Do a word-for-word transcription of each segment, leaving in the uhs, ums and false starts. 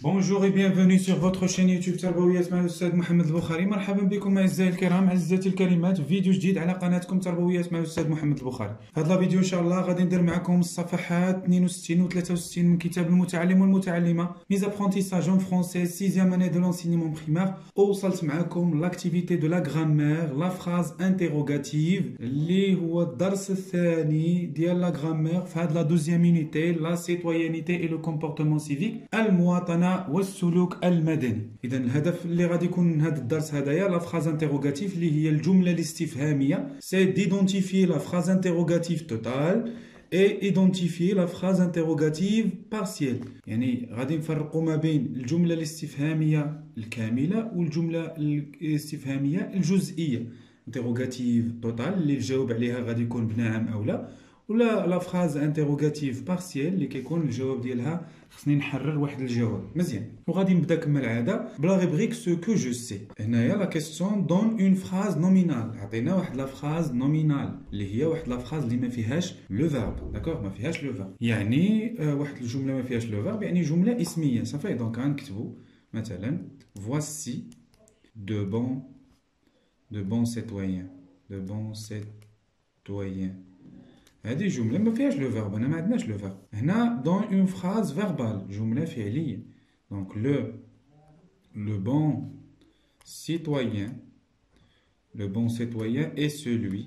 Bonjour et bienvenue sur votre chaîne يوتيوب تربويات مع الأستاذ محمد البخاري. مرحبا بكم أعزائي الكرام عزيزاتي الكريمات في فيديو جديد على قناتكم تربويات مع الأستاذ محمد البخاري. في هذا الفيديو إن شاء الله غادي ندير معكم الصفحات اثنين وستين و ثلاثة وستين من كتاب المتعلم والمتعلمة ميز apprentissage en français sixième année de l'enseignement primaire. وصلت معكم l'activité de la grammaire la phrase interrogative اللي هو الدرس الثاني ديال la grammaire في هذه la deuxième unité la citoyenneté et le comportement civique المواطنة والسلوك المدني. اذا الهدف اللي غادي يكون من هذا الدرس هذايا لا فراز انتروغاتيف اللي هي الجمله الاستفهاميه سي ديدونتيفيي لا فراز انتروغاتيف توتال اي ايدونتيفيي لا فراز انتروغاتيف بارسيال. يعني غادي نفرقوا ما بين الجمله الاستفهاميه الكامله والجمله الاستفهاميه الجزئيه. انتروغاتيف توتال اللي الجواب عليها غادي يكون بنعم او لا، ولا لا فراز انتروغاتيف بارسيال اللي كيكون الجواب ديالها خصني نحرر واحد الجواب. مزيان، وغادي نبدا كما العاده بلا ريبريك سو كو جو سي. هنايا لا كيسيون دون اون فراز نومينال، عطينا واحد لا فراز نومينال اللي هي واحد لا فراز اللي ما فيهاش لو فيرب. داكوغ، ما فيهاش لو فيرب، يعني آه واحد الجمله ما فيهاش لو فيرب يعني جمله اسميه صافي. دونك غنكتبوا مثلا فواسي دو بون دو بون سيتويان دو بون سيتويان. هذه جمله ما فيهاش لو فيرب، انا ما عندناش لو فيرب. هنا دون اون فراز فيربال جمله فعليه. دونك لو لو بون citoyen le bon citoyen est celui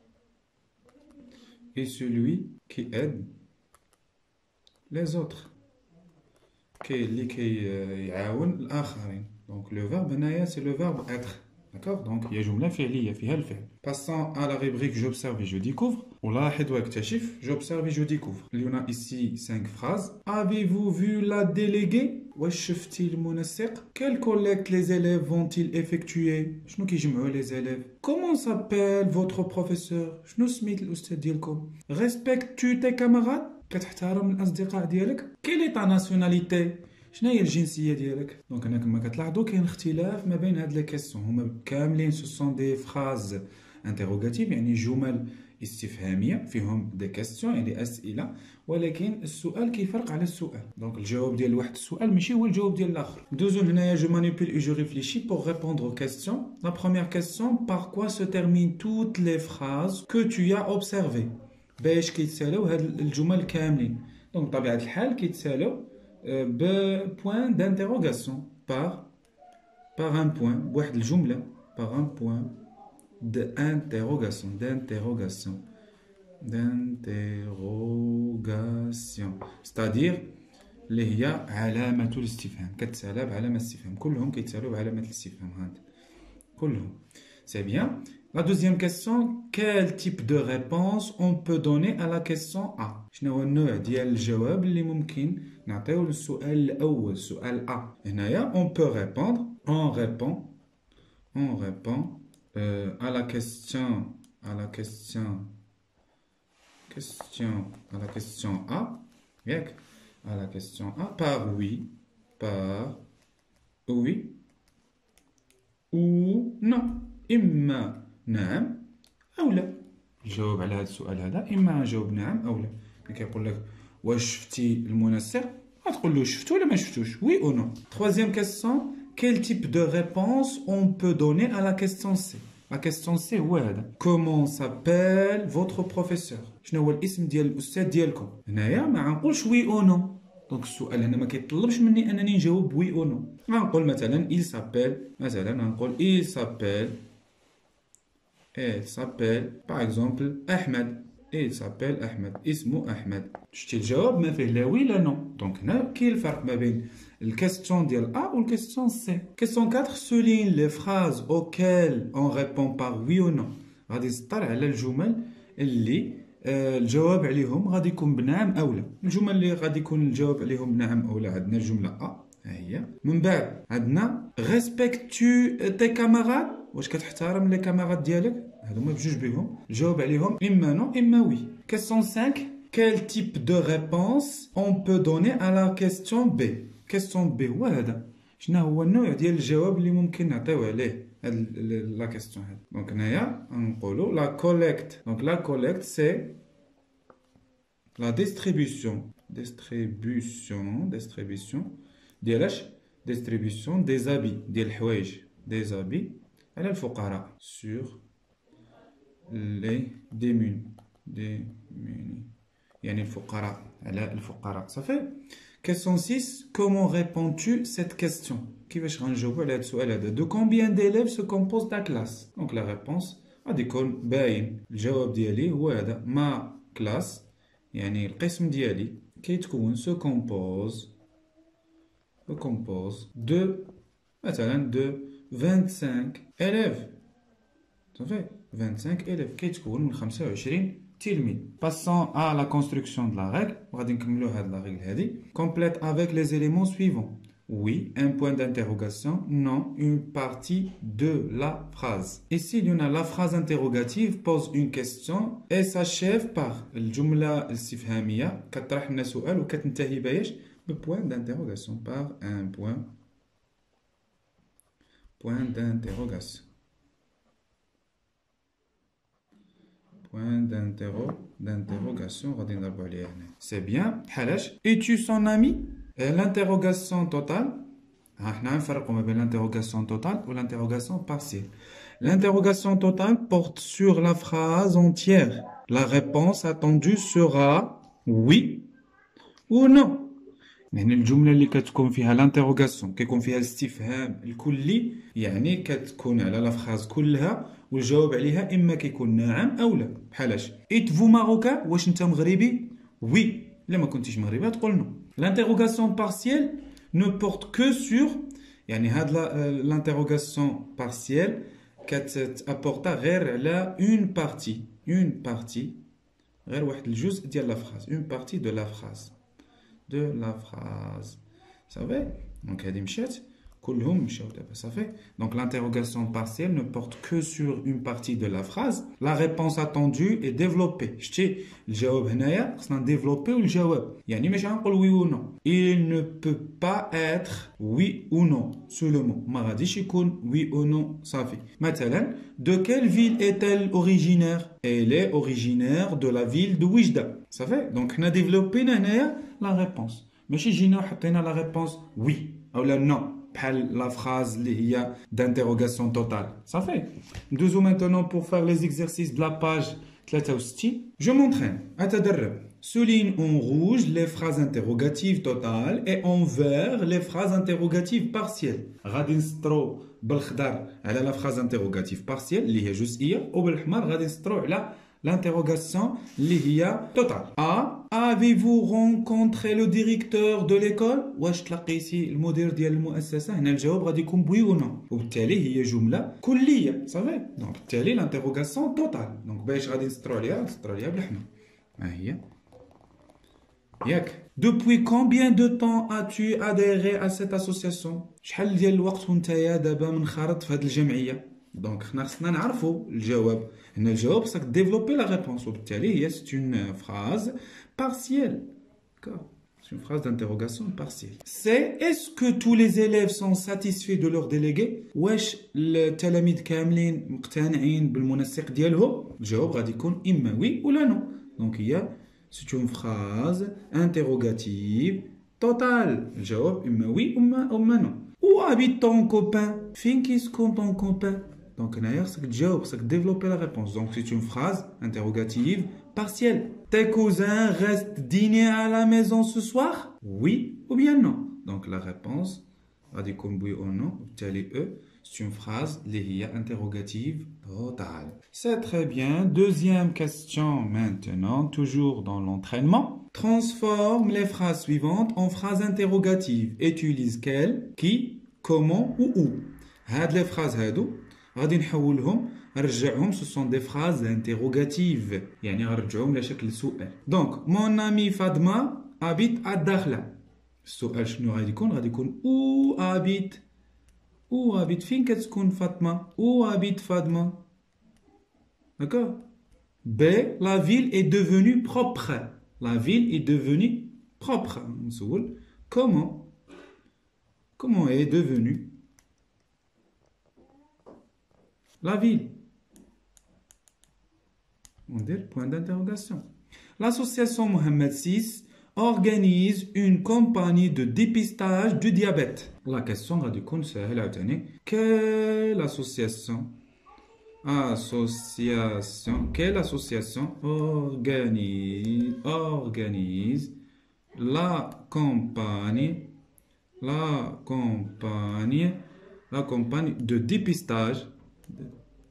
est celui qui aide les autres كي اللي كيعاون الاخرين. دونك لو فيرب هنايا سي لو فيرب être. D'accord? Donc, il y a جملة فعلية فيها الفعل. Passons à la rubrique j'observe et je découvre. ولاحظ واكتشف. J'observe et je découvre. Il y en a ici cinq phrases. Avez-vous vu la déléguée? واش شفتي المنسق؟ Quelle collecte les élèves vont-ils effectuer? شنو كيجمعوا les élèves? Comment s'appelle votre professeur? شنو سميت الأستاذ ديالكم؟ Respectes-tu tes camarades? كتحترم الأصدقاء ديالك؟ Quelle est ta nationalité? شنو هي الجنسيه ديالك؟ دونك هنا كما كتلاحظوا كاين اختلاف ما بين هاد لي كيسيون. هما كاملين سو سون دي فراز انتروغاتيف يعني جمل استفهاميه فيهم دي كيسيون يعني اسئله، ولكن السؤال كيفرق على السؤال. دونك الجواب ديال واحد السؤال ماشي هو الجواب ديال الاخر. ندوزو هنايا جو مانيبيل اي جو ريفليشي بور ريبوندر aux questions. La première question: par quoi se terminent toutes les phrases que tu as observées؟ باش كيتسالاو هاد الجمل كاملين. دونك بطبيعه الحال كيتسالاو بpoint d'interrogation par par un point بواحد الجملة par un point d'interrogation d'interrogation d'interrogation c'est-à-dire اللي هي علامة الاستفهام. كتسالى بعلامة الاستفهام، كلهم كيتسالوا بعلامة الاستفهام هاد كلهم. C'est bien. La deuxième question: quel type de réponse on peut donner à la question A؟ شنو هو النوع ديال الجواب اللي ممكن نعطيو للسؤال الأول، سؤال A؟ هنايا on peut répondre on répond on répond euh, à la question à la question question à la question A ياك à la question A par oui par oui ou non. إما نعم أو لا. الجواب على هذا السؤال هذا إما نجاوب نعم أو لا. كيقول لك واش شفتي المنسق؟ غتقول له شفتو ولا ما شفتوش، وي أو نو. Troisième question: quel type de réponse on peut donner à la question C؟ La question C هو هذا. Comment s'appelle votre professeur؟ شنو هو الاسم ديال الأستاذ ديالكم؟ هنايا ما غنقولش وي أو نو. دونك السؤال هنا ما كيطلبش مني أنني نجاوب وي أو نو. غنقول مثلا il s'appelle، مثلا غنقول il s'appelle il s'appelle par exemple Ahmed. il s'appelle Ahmed، اسمه أحمد. شتي الجواب ما فيه لا وي لا نو. دونك هنا كاين الفرق ما بين الكاستيون ديال A والكاستيون C. Question quatre: souligne les phrases auxquelles on répond par oui ou non. غادي تسطر على الجمل اللي آه الجواب عليهم غادي يكون بنعم أو لا. الجمل اللي غادي يكون الجواب عليهم بنعم أو لا عندنا الجملة A ها هي. من بعد عندنا respectes-tu tes camarades؟ واش كتحترم لي كامارات ديالك؟ هادوما بجوج بهم الجواب عليهم اما نو اما وي. Question cinq: quel type de réponse on peut donner à la question B؟ Question B هو هذا. شنو هو النوع ديال الجواب اللي ممكن نعطيو عليه هاد لا كيسيون هاد؟ دونك هنايا نقولوا لا كوليكت. دونك لا كوليكت سي لا ديستريبيسيون distribution distribution ديال اش distribution des habits ديال الحوايج des habits على الفقراء sur les démunis démunis يعني الفقراء على الفقراء صافي. Question six. Comment réponds-tu cette question? كيفاش غنجاوبوا على هذا السؤال هذا؟ De combien d'élèves se compose ta classe? Donc la réponse غادي يكون باين. الجواب ديالي هو هذا. ما كلاس يعني القسم ديالي كيتكون se compose se compose de مثلا de vingt-cinq élèves. صافي vingt-cinq élèves كيتكون من خمسة وعشرين تلميذ. Passons à la construction de la règle. غادي نكملوا هاد la règle هادي. Complète avec les éléments suivants. Oui, un point d'interrogation. Non, une partie de la phrase. Ici, il y en a la phrase interrogative pose une question et s'achève par الجملة الاستفهامية كطرح لنا سؤال وكتنتهي بايش بpoint d'interrogation par un point point d'interrogation. Point d'interrogation. C'est bien. Es-tu son ami? L'interrogation totale. On va l'interrogation totale ou l'interrogation partielle. L'interrogation totale porte sur la phrase entière. La réponse attendue sera oui ou non. يعني الجملة اللي كتكون فيها لانتيروغاسيون كيكون فيها الاستفهام الكلي يعني كتكون على لا فراز كلها والجواب عليها اما كيكون نعم او لا. بحالاش ايت-فو ماروكان واش انت مغربي؟ وي. الا ما كنتيش مغربي تقول نو. لانتيروغاسيون بارسيال نو بورت كو سور يعني هاد لانتيروغاسيون بارسيال كتابورتا غير على اون بارتي اون بارتي غير واحد الجزء ديال لا فراز اون بارتي دو لا فراز de la phrase. Ça va? Donc, هذه مشات كلهم مشاو دابا صافي. Donc, l'interrogation partielle ne porte que sur une partie de la phrase. La réponse attendue est développée. شتي الجواب هنايا خصنا نديفلوبيو الجواب. يعني ماشي غنقول oui ou non. Il ne peut pas être oui ou non seulement. ما غاديش يكون oui ou non صافي. مثلا de quelle ville est-elle originaire? Elle est originaire de la ville de Oujda. صافي. Donc, حنا ديفلوبينا هنايا la réponse. ماشي جينا وحطينا la réponse oui ou la non. بحال la phrase اللي هي d'interrogation totale. Ça fait. ندوزو maintenant pour faire les exercices de la page ثلاثة وستين. Je m'entraîne. أتدرب. Souligne en rouge les phrases interrogatives totales et en vert les phrases interrogatives partielles. غادي نسطرو بالخضر على la phrase interrogative partielle اللي هي جزئية وبالحمر غادي نسطرو على l'interrogation اللي هي totale. A. Avez-vous rencontré le directeur de l'école? واش تلاقيتي المدير ديال المؤسسة؟ هنا الجواب غادي يكون بوي و نو وبالتالي هي جملة كلية صافي. دونك بالتالي l'interrogation totale. دونك باش غادي نسطرو عليها نسطرو عليها بالحمر. ها هي ياك. Depuis combien de temps as-tu adhéré à cette association? شحال ديال الوقت وانتيا دابا منخرط في هذه الجمعية؟ دونك حنا خصنا نعرفوا الجواب. هنا الجواب خصك ديفلوبي لا ريبونس وبالتالي هي سي اون فراز بارسيال. داكور سي اون فراز d'interrogation partielle. C'est est-ce que tous les élèves sont satisfaits de leur délégué? واش التلاميذ كاملين مقتنعين بالمنسق ديالهم؟ الجواب غادي يكون اما وي ولا نو. دونك هي سي اون فراز interrogative totale. الجواب اما وي اما اما نو. Où habite ton copain? فين كيسكن ton copain? Donc, il faut que tu développes la réponse. Donc, c'est une phrase interrogative partielle. Tes cousins restent dîner à la maison ce soir? Oui ou bien non? Donc, la réponse, radicum oui ou non, c'est une phrase interrogative totale. C'est très bien. Deuxième question maintenant, toujours dans l'entraînement. Transforme les phrases suivantes en phrases interrogatives. Utilise quelle, qui, comment ou où. هاد les phrases هادو غادي نحولهم نرجعهم ce sont des phrases interrogatives يعني غنرجعهم لشكل سؤال. دونك mon ami Fadma habite à Dakhla. السؤال شنو غادي يكون؟ غادي يكون où habite où habite فين كتكون فاطمة؟ où habite Fadma. D'accord. B. La ville est devenue propre. La ville est devenue propre. نسول comment comment est devenue la ville. On dit point d'interrogation. L'association Mohamed six organise une campagne de dépistage du diabète. La question va du coup c'est quelle association association quelle association organise organise la campagne la campagne la campagne de dépistage de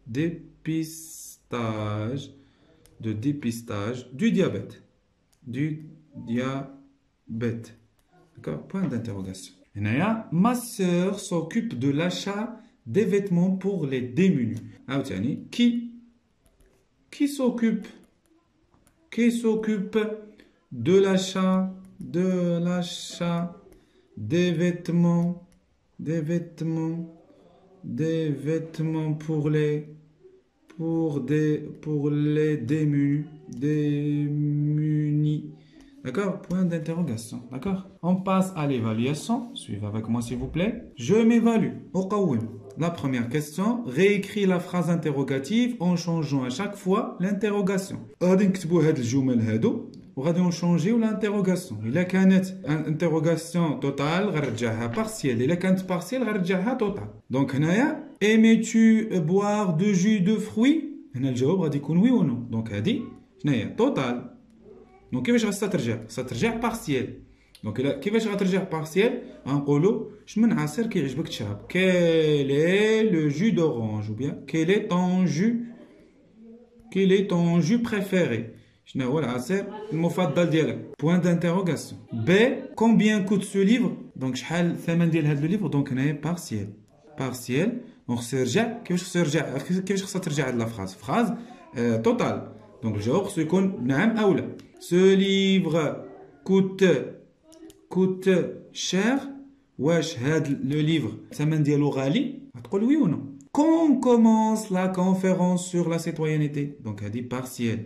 dépistage de dépistage du diabète du diabète. D'accord? Point d'interrogation. Ma sœur s'occupe de l'achat des vêtements pour les démunis. Qui qui s'occupe qui s'occupe de l'achat de l'achat des vêtements des vêtements des vêtements pour les pour des pour les démunis démunis. D'accord? Point d'interrogation. D'accord? On passe à l'évaluation. Suivez avec moi s'il vous plaît. Je m'évalue. La première question. Réécris la phrase interrogative en changeant à chaque fois l'interrogation. غادي نكتبوا هاد الجمل هادو وغادي نشونجيو l'interrogation. إلا كانت interrogation totale غنرجعها partielle. إلا كانت partielle غنرجعها total. Donc هنايا aimais-tu boire de jus de fruits؟ هنا الجواب غادي يكون oui ou non. Donc هادي شنو هي؟ total. دونك كيفاش غترجع؟ غترجع بارسيال. دونك الا كيفاش غترجع بارسيال؟ غنقولوا شمن عصير كيعجبك تشرب؟ كيل اي لو جو دورانج او بيان كيل اي طون جو كيل اي طون جو بريفيري؟ شنو هو العصير المفضل ديالك؟ بوين دانتيروغاسيون. بي كومبيان كوت سو ليفر؟ دونك شحال الثمن ديال هذا الليفر؟ دونك هنايا بارسيال بارسيال. دونك خصو يرجع. كيفاش خصو يرجع؟ كيفاش خصها ترجع هاد لا فراز؟ فراز توتال. دونك الجواب خصو يكون نعم او لا. Ce livre coûte coûte cher. واش هاد لو ليفر الثمن ديالو غالي؟ غتقول وي و نو. Quand commence la conférence sur la citoyenneté؟ دونك هادي بارسيال.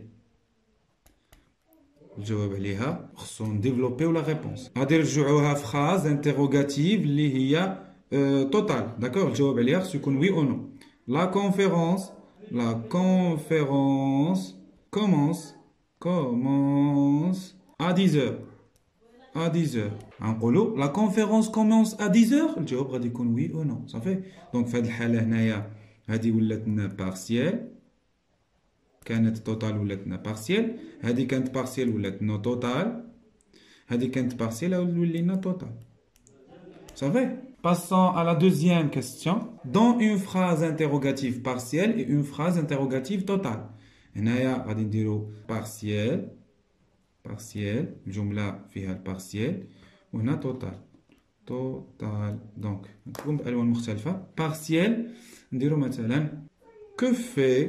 الجواب عليها خصو نديفلوبيو لا ريبونس. غادي نرجعوها فراز انتيروغاتيف اللي هي توتال. داكوغ الجواب عليها خصو يكون وي او نو. La conférence la conférence commence commence à dix heures. À dix heures. غنقولوا la conférence commence à dix heures. الجواب غادي يكون oui ou non. صافي. دونك في هذه الحالة هنايا هذه ولات لنا بارسيال. كانت توتال ولات لنا بارسيال. هذه كانت بارسيال ولات لنا توتال. هذه كانت بارسيال ولينا توتال. صافي. Passons à la deuxième question. Dans une phrase interrogative partielle et une phrase interrogative totale. هنايا غادي نديرو بارسيال بارسيال الجملة فيها البارسيال وهنا توتال توتال. دونك نكتبهم بألوان مختلفة. بارسيال نديرو مثلا que fait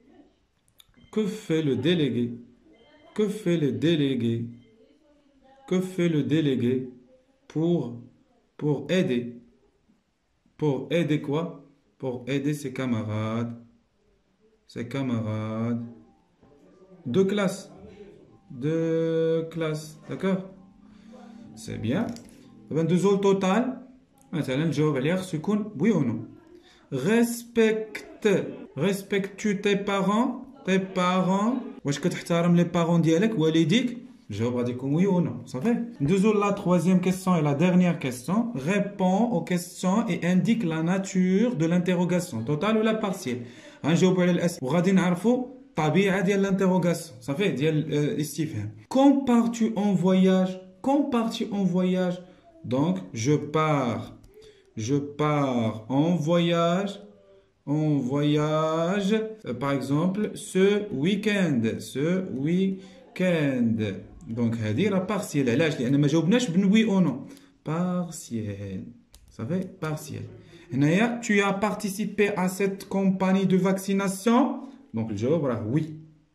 que fait le délégué que fait le délégué que fait le délégué pour pour aider pour aider quoi? Pour aider ses camarades ses camarades de classe. De classe. D'accord? C'est bien. deux au total. Maintenant, le jawab عليها خصو يكون oui ou non. Respecte. Respectes-tu tes parents? Tes parents. واش كتحترم les parents ديالك والديك؟ الجواب غادي يكون oui ou non. صافي. ندوزو la troisième question et la dernière question. Réponds aux questions et indique la nature de l'interrogation. Total ou la partielle. غنجاوبو على الأسئلة وغادي نعرفو الطبيعة ديال l'interrogation. صافي ديال الاستفهام. Quand pars-tu en voyage? Quand pars-tu en voyage? Donc je pars. Je pars en voyage. En voyage. Euh, par exemple ce week-end. Ce week-end. Donc هذه راه partielle. علاش؟ لأن ما جاوبناش بن oui ou non. Partielle. صافي partielle. هنايا tu as participé à cette campagne de vaccination. Donc الجواب راه oui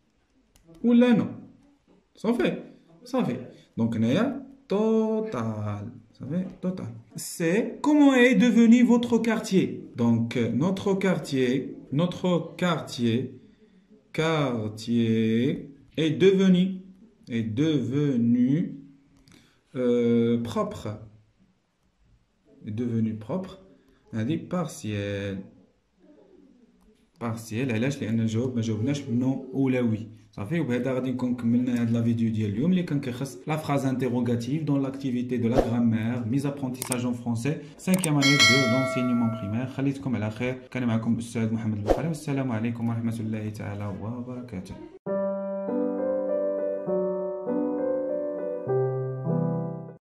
ولا non. صافي صافي. Donc هنايا total. صافي total. C'est comment est devenu votre quartier. Donc notre quartier notre quartier quartier est devenu est devenu euh, propre. Est devenu propre. هذه partielle. بارسيال. علاش؟ لان الجواب ما جاوبناش بنو ولا وي. صافي. وبهذا غادي نكون كملنا هاد لا فيديو ديال اليوم اللي كان كيخص لا فراز انتروغاتيف دون لاكتيفيتي دو لا غرامير ميز ابرونتيساج اون فرونسي خمسيام اني دو لونسينيمون بريمير. خليتكم على خير. كان معكم الاستاذ محمد البخاري والسلام عليكم ورحمه الله تعالى وبركاته.